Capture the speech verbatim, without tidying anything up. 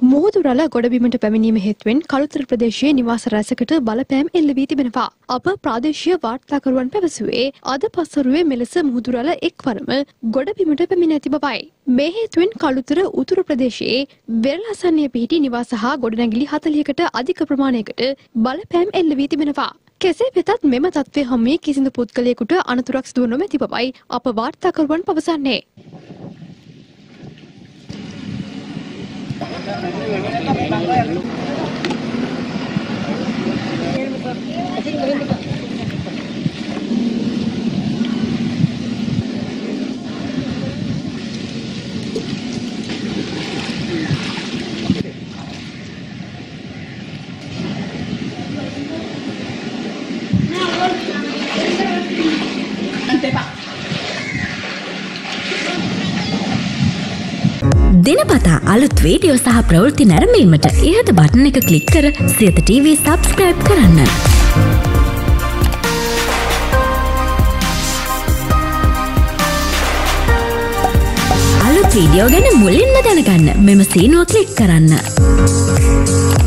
මුහුදුරළ ගොඩබිමට පැමිණීම හේතුවෙන් කළුතර ප්‍රදේශයේ නිවාස රැසකට බලපෑම් එල්ල වී තිබෙනවා. අප ප්‍රාදේශීය වාර්තාකරුවන් පැවසුවේ අද පසුරුවේ මෙලෙස මුහුදුරළ එක්වරම ගොඩබිමට පැමිණ ඇති බවයි. මේ හේතුවෙන් කළුතර උතුරු ප්‍රදේශයේ වෙරළාසන්නයේ පිහිටි නිවාස හා ගොඩනැගිලි හතළිහකට අධික ප්‍රමාණයකට බලපෑම් එල්ල වී තිබෙනවා. කෙසේ වෙතත් මෙම තත්ත්වය හමුවේ කිසිදු පුද්ගලයෙකුට අනතුරක් සිදු නොමැති බවයි අප වාර්තාකරුවන් පවසන්නේ. දිනපතා අලුත් වීඩියෝ සහ ප්‍රවෘත්ති නැරඹීමට ඉහත බටන් එක ක්ලික් කර සියත ටීවී සබ්ස්ක්‍රයිබ් කරන්න. අලුත් වීඩියෝ ගැන මුලින්ම දැනගන්න මෙම සීනුව ක්ලික් කරන්න.